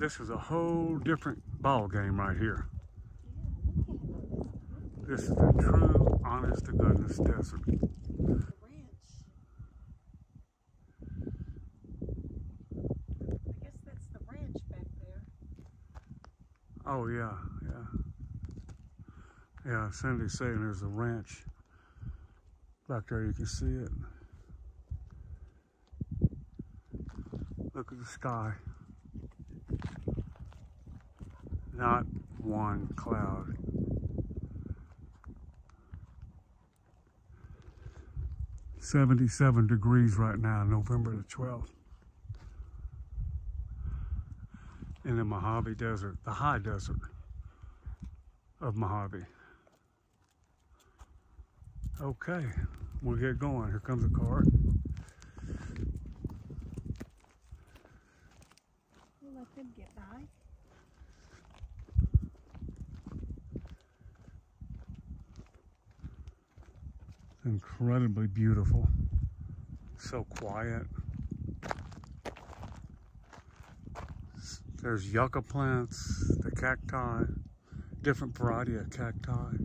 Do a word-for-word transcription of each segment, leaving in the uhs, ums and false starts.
This is a whole different ball game right here. This is the true, honest to goodness desert. Oh yeah, yeah. Yeah, Cindy's saying there's a ranch back there, you can see it. Look at the sky. Not one cloud. seventy-seven degrees right now, November the twelfth. In the Mojave Desert, the high desert of Mojave. Okay, we'll get going. Here comes a car. We'll let them get by. Incredibly beautiful. So quiet. There's yucca plants, the cacti, different variety of cacti.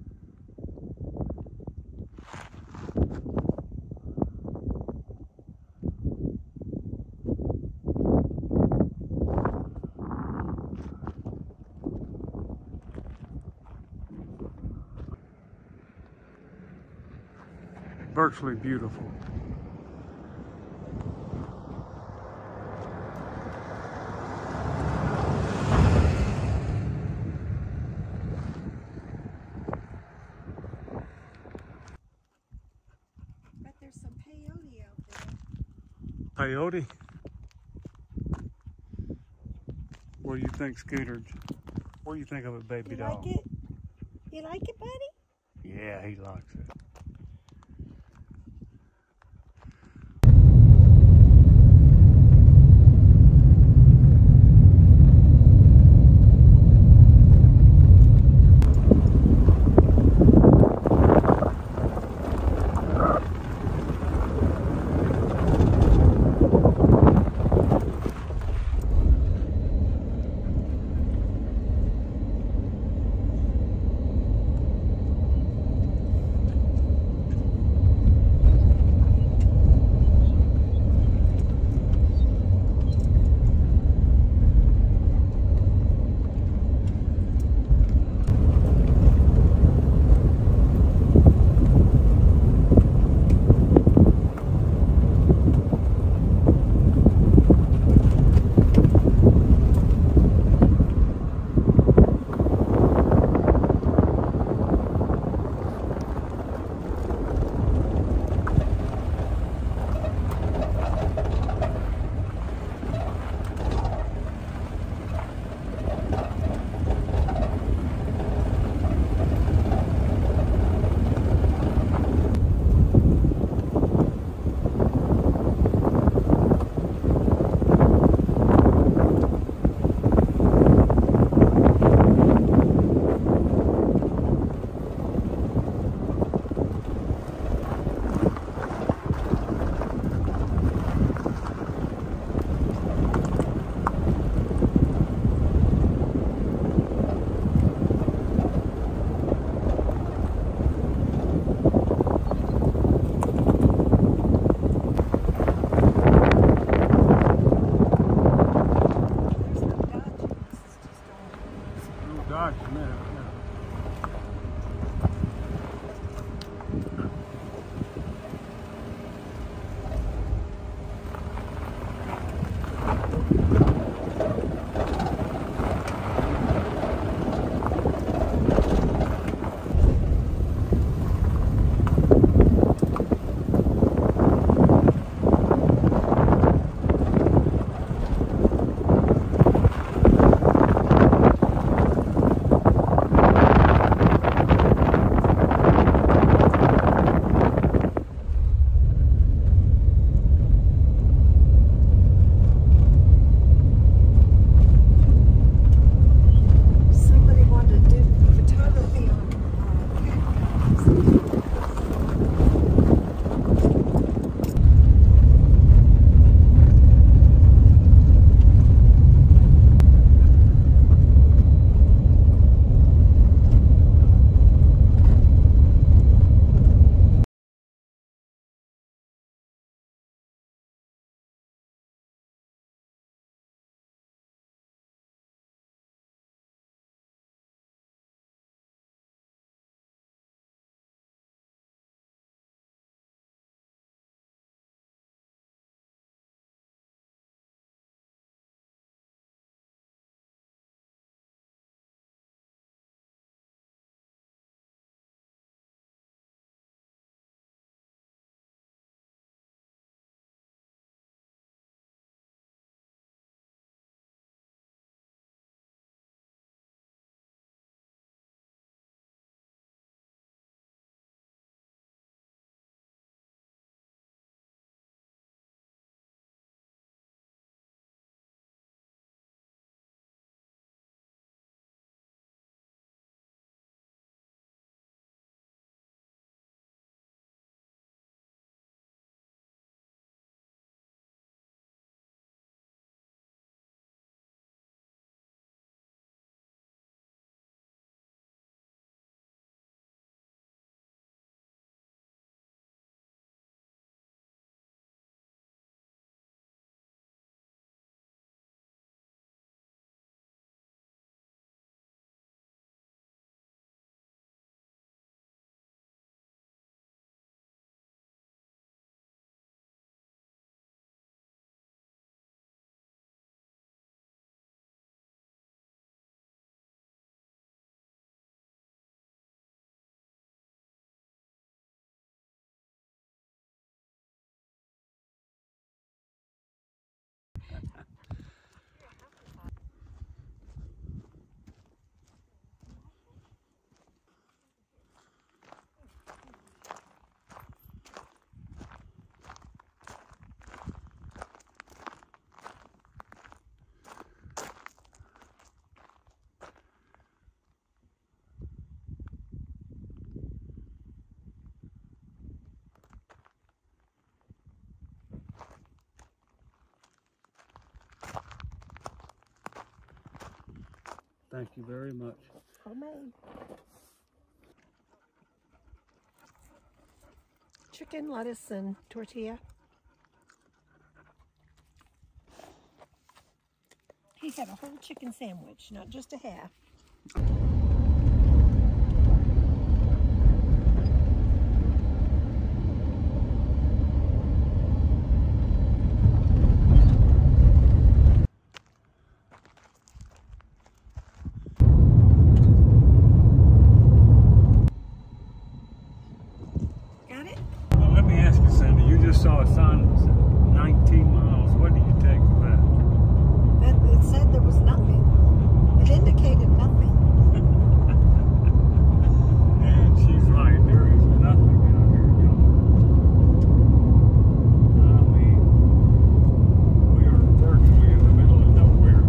Virtually beautiful. Bet there's some peyote out there. Peyote? What do you think, Scooter? What do you think of it, baby you doll? You like it? You like it, buddy? Yeah, he likes it. Thank you very much. Homemade. Chicken, lettuce, and tortilla. He had a whole chicken sandwich, not just a half. Got it? Well, let me ask you, Cindy. You just saw a sign that said nineteen miles. What do you take from that? That it said there was nothing. It indicated nothing. And she's right. There is nothing out here, y'all. I mean, we are virtually in the middle of nowhere.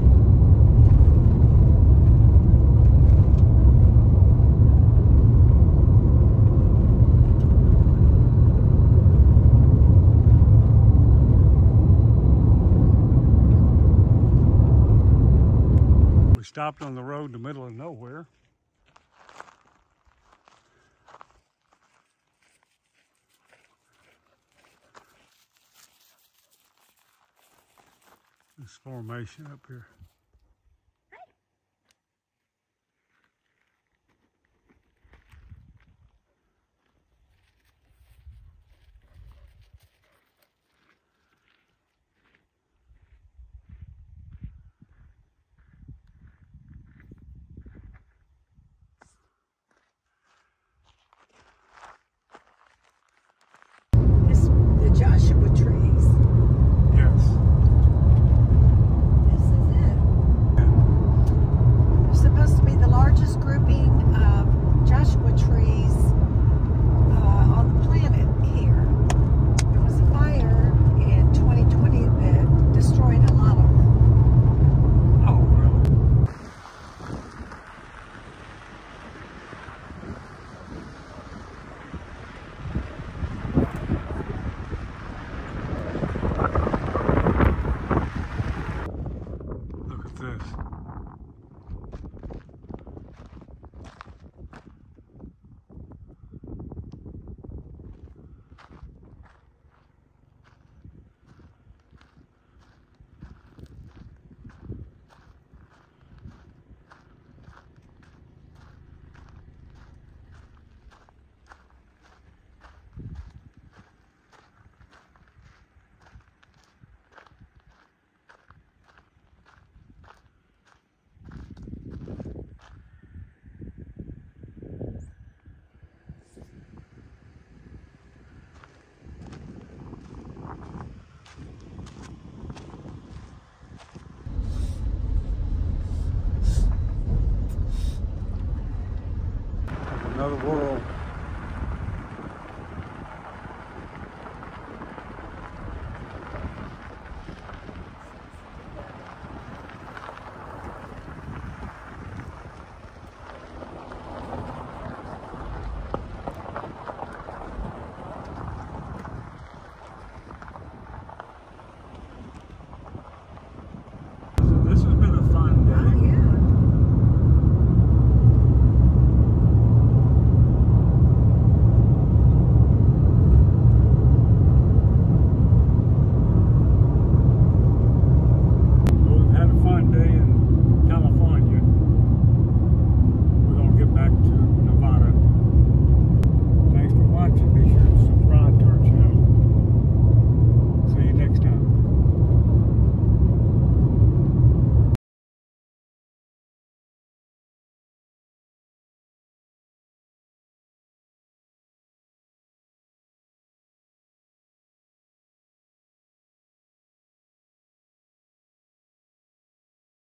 We stopped on the road in the middle of nowhere. This formation up here. This the Joshua trees. Yes. This is it. It's supposed to be the largest grouping of Joshua trees uh, on the planet here. There was a fire in twenty twenty that destroyed a lot of them. Oh, really? Look at this. Another world.